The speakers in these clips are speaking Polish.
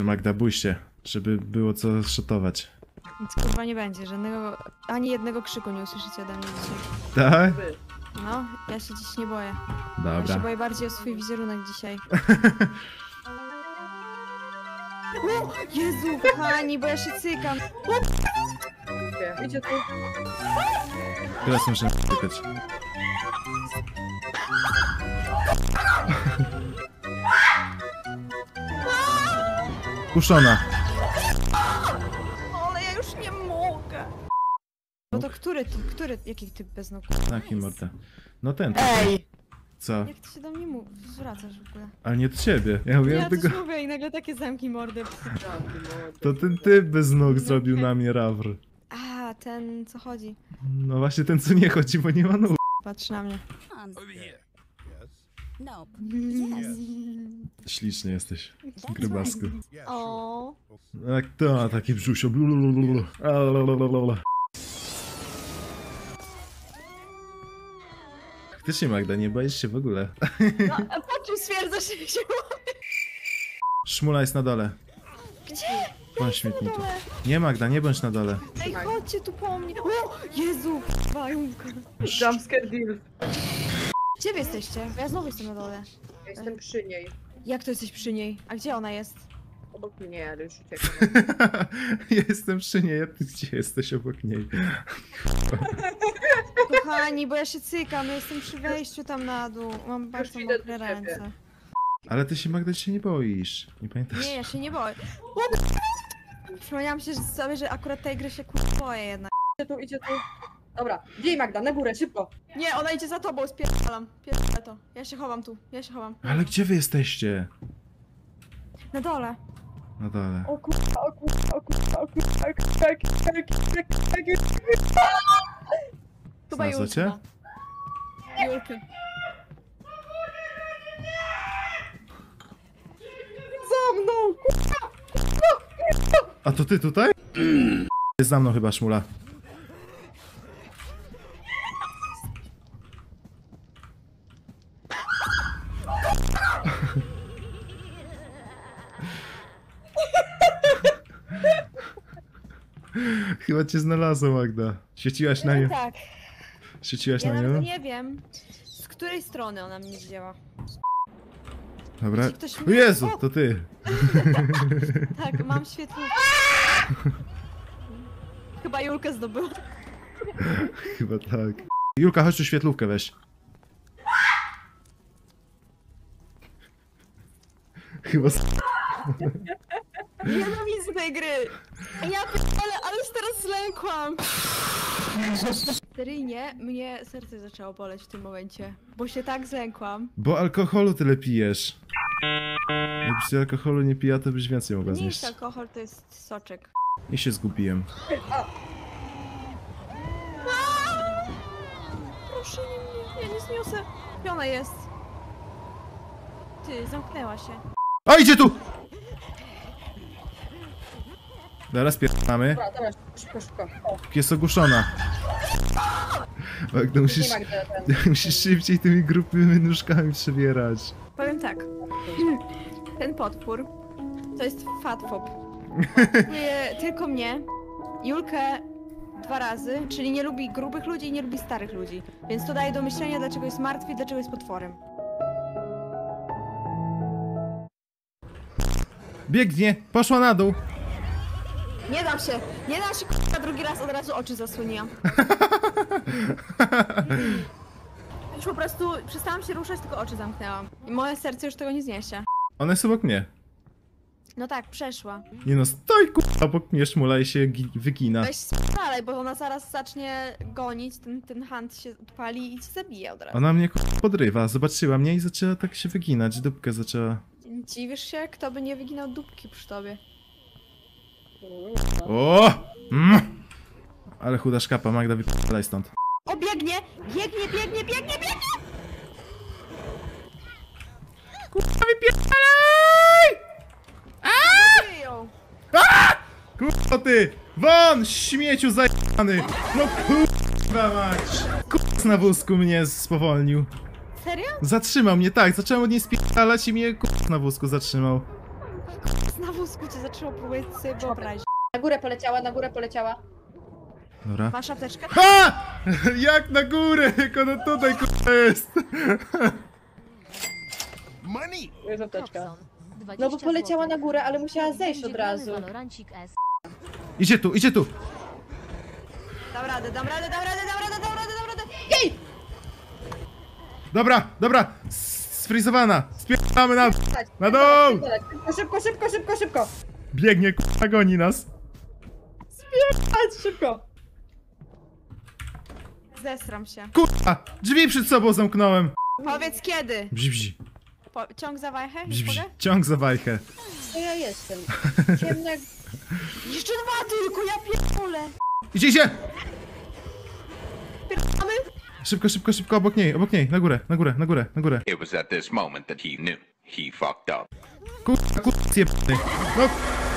Magda, bój się, żeby było co szotować. Nic kurwa nie będzie, żadnego, ani jednego krzyku nie usłyszycie ode mnie dzisiaj. Tak? No, ja się dziś nie boję. Ja się Dobra. boję bardziej o swój wizerunek dzisiaj. O, Jezu, kochani, bo ja się cykam. Idzie tu. Teraz muszę tykać. Puszona. Ale ja już nie mogę. No to jaki typ bez nóg? Taki morda. No ten. Ej! Co? Jak ty się do mnie zwracasz w ogóle? Ale nie do ciebie. Ja mówię Ja tego. coś mówię i nagle takie zamki mordy. To ten typ bez nóg zrobił na mnie rawr. A, ten co chodzi. No właśnie ten co nie chodzi, bo nie ma nóg. Patrz na mnie. No. Śliczny jesteś, grybasku. O. Jak to, taki brzusio. Faktycznie Magda, nie boisz się w ogóle. No, a po czym stwierdzasz, że się Szmula jest na dole. Gdzie? Bądź śmietniku. Nie Magda, nie bądź na dole. Ej, chodźcie tu po mnie. O, Jezu, bajunka. Jumpscare deal. Gdzie wy jesteście? Bo ja znowu jestem na dole. Ja jestem przy niej. Jak to jesteś przy niej? A gdzie ona jest? Obok mnie, ale już uciekam. Ja jestem przy niej, a ty gdzie jesteś obok niej? Kochani, bo ja się cykam, ja jestem przy wejściu tam na dół. Mam bardzo idę do mokre ciebie. ręce. Ale ty się Magda się nie boisz. Nie pamiętasz? Nie, ja się nie boję. O, przypomniałam się sobie, że akurat tej gry się boję jednak. Idzie tu. Dobra, dzień Magda, na górę, szybko. Nie, ona idzie za tobą, spierdalam. Pierdolę to. Ja się chowam tu, ja się chowam. Ale gdzie wy jesteście? Na dole. Na dole. O kurwa, o kurwa, o kurwa, o kurwa, o kurwa. Chyba Znalazła cię? Julka. Julkę. Za mną, kurwa. A to ty tutaj? Jest za mną chyba Szmula. Chyba cię znalazła Magda. Świeciłaś na nią? Tak. Świeciłaś Ja na nawet nią? nie wiem, z której strony ona mnie wzięła. Dobra. Jeśli ktoś O mnie- Jezu, O! to ty. Tak, mam świetlówkę. Chyba Julkę zdobyła. Chyba tak. Julka, chodź tu świetlówkę weź. Chyba Nienawidzę tej gry! Ja pierdolę, ale już teraz zlękłam! Seryjnie, mnie serce zaczęło boleć w tym momencie, bo się tak zlękłam. Bo alkoholu tyle pijesz. Jakbyś ty alkoholu nie pija, to byś więcej mogła Nie jest znieść. alkohol, to jest soczek. I się zgubiłem. Proszę, nie, ja nie zniosę. Gdzie ona jest? Ty, zamknęła się. O, idzie tu! Zaraz pierdamy. Dobra, dobra, szybko, szybko. O, Jest ogłuszona. Magda, musisz, dzień Magda, ten. musisz szybciej tymi grubymi nóżkami przebierać. Powiem tak. Ten potwór to jest fatfob. Nie, tylko mnie, Julkę 2 razy, czyli nie lubi grubych ludzi i nie lubi starych ludzi. Więc to daje do myślenia, dlaczego jest martwy i dlaczego jest potworem. Biegnie, poszła na dół. Nie dam się! Nie dam się, k***a, drugi raz od razu oczy zasłoniłam. Już po prostu przestałam się ruszać, tylko oczy zamknęłam. I moje serce już tego nie zniesie. Ona jest obok mnie. No tak, przeszła. Nie no, stoj k***a obok mnie Szmula i się wygina. Weź dalej, bo ona zaraz zacznie gonić, ten hunt się odpali i cię zabije od razu. Ona mnie k***a podrywa, zobaczyła mnie i zaczęła tak się wyginać, dupkę zaczęła. Dziwisz się, kto by nie wyginał dupki przy tobie. O! Mm! Ale chuda szkapa, Magda, wypalaj stąd. O, biegnie! Biegnie, biegnie, biegnie, biegnie! Kurwa, wypierdalaj! Wyjął. Kurwa ty! Won, śmieciu zajebany! No kurwa mać! Kurwa na wózku mnie spowolnił. Serio? Zatrzymał mnie, tak, zacząłem od niej spierdalać i mnie kurwa na wózku zatrzymał. Na wózku. cię zaczęło próbować sobie wyobrazić. Na górę poleciała, na górę poleciała. Dobra. Masz apteczkę? Ha! Jak na górę, jak ona tutaj k***a jest. Tu jest apteczka. Thompson, 20 No bo poleciała złotych. na górę, ale musiała zejść Będzie od razu. grany Valorancik S. Idzie tu, idzie tu. Dam radę, dam radę, dam radę, dam radę, dam radę, dam radę! Jej! Dobra, dobra. Sfrizowana. Spierdamy na... Na dół! Szybko, szybko, szybko, szybko, szybko! Biegnie, k***a, goni nas. Chodź, szybko! Zesram się. Kurwa, drzwi przed sobą zamknąłem. Powiedz kiedy? Bzi, bzi, Ciąg za wajchę? bzi, bzi. Mogę? Ciąg za wajchę. To ja jestem. Ciemne... Jeszcze dwa tylko, ja pierdolę! Idzie, idzie! Pierdolamy? Szybko, szybko, szybko, obok niej, na górę, na górę, na górę, na górę. It was at this moment that he knew he fucked up. Kurwa, kurwa, zjebany. No,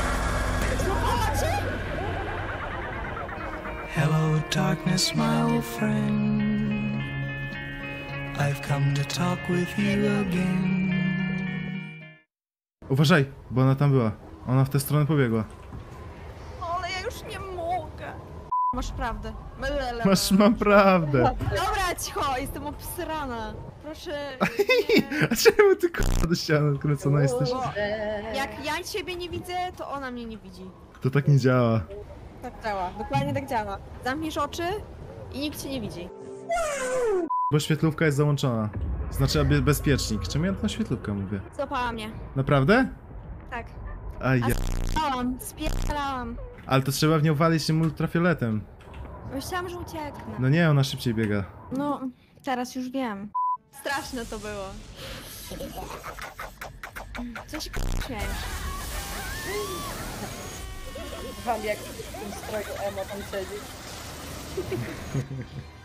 Hello, darkness, my old friend. I've come to talk with you again. uważaj, bo ona tam była. Ona w tę stronę pobiegła. Ale ja już nie mogę. Masz prawdę. Mam prawdę. Dobra, cicho, jestem obsrana. Proszę. A czemu ty kurwa do ściany odkręcona jesteś? Jak ja ciebie nie widzę, to ona mnie nie widzi. To tak nie działa. Tak działa, dokładnie tak działa. Zamkniesz oczy i nikt cię nie widzi. Bo świetlówka jest załączona. Znaczy bezpiecznik. Czemu ja tą świetlówkę mówię? Złapała mnie. Naprawdę? Tak. A ja... Spierdalałam. Ale to trzeba w nią walić tym ultrafioletem. Myślałam, że ucieknę. No nie, ona szybciej biega. No, teraz już wiem. Straszne to było. Co się śmiejesz? Wam jak w tym stroju emo tam siedzi.